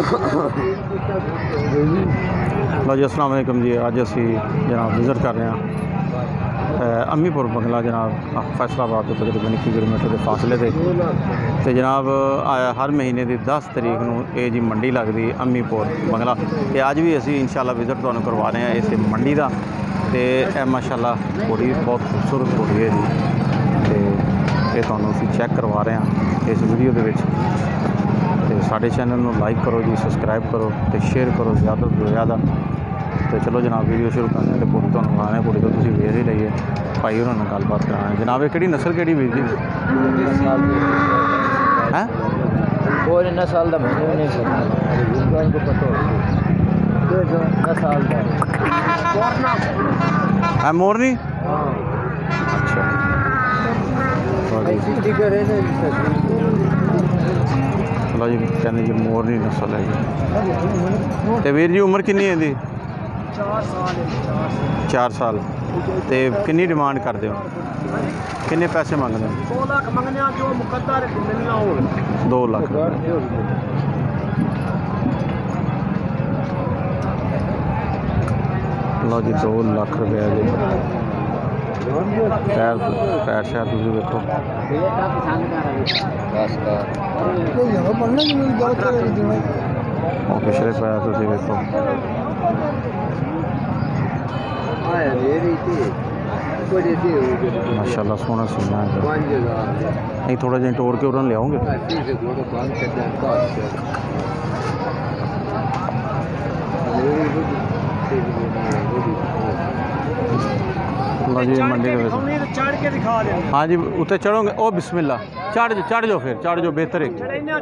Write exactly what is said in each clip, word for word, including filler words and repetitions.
लो जी अस्सलाम वालेकुम जी। अज असी जनाब विजिट कर रहे हैं अम्मीपुर बंगला जनाब फैसलाबाद तो तकरीबन इक्की किलोमीटर के फासले से। तो जनाब हर महीने की दस तरीक को ये जी मंडी लगती अम्मीपुर बंगला। तो अज भी असी इंशाल्लाह विजिट तुहानूं करवा रहे हैं इस मंडी का। तो यह माशाल्लाह घोड़ी बहुत खूबसूरत घोड़ी है जी। तो ये तुहानूं असी चैक करवा रहे हैं इस वीडियो के विच। तो साडे चैनल में लाइक करो जी, सबसक्राइब करो तो शेयर करो ज़्यादा तो ज़्यादा। तो चलो जनाब वीडियो शुरू करते हैं। तो घोड़ी तुहानूं दिखाने घोड़ी तो तुसीं वेख ही लईए। भाई उन्होंने गलबात कराने जनाब। ये किहड़ी नस्ल किहड़ी वीर जी है? और नस्ल दा मैंने भी नहीं पता, इनको पता हो साल का है मोरनी। अच्छा लो जी कहते जी मोरनी नस्ल है जी। तो वीर जी उम्र कितनी है जी? चार साल। तो कितनी डिमांड करते हो? कितने पैसे मंगते हो? दो लाख। लो जी दो लाख रुपया जी। पैर पैर शैर तुम देखो पिछले पैर तुम देखो माशाल्लाह सोना सीना है। नहीं थोड़ा जिहा टोर के उन्होंने लियाओगे। लो जी मंडी के हाँ जी उत्ते चढ़ोगे ओ बिस्मिल्लाह चढ़ जाओ चढ़ जाओ फिर चढ़ जाओ बेहतर है।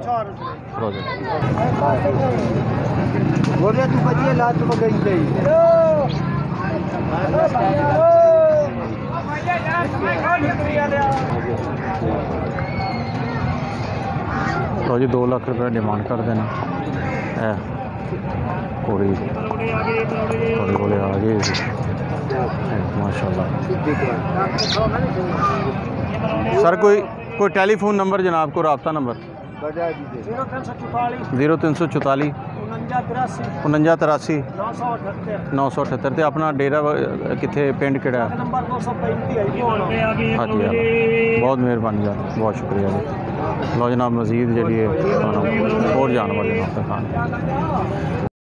लो जी दो लाख रुपया डिमांड कर देना पूरी थोड़े बोले आ गए माशाल्लाह। सर कोई कोई टेलीफोन नंबर जनाब को रब्ता नंबर? जीरो तीन सौ चौताली उनंजा तिरासी नौ सौ अठहत्तर। तो अपना डेरा कितने पिंड केड़ा? हाँ जी बहुत मेहरबानी जी, बहुत शुक्रिया जी। लो जनाब मजीद जी और जानवर जनाब दिखाने।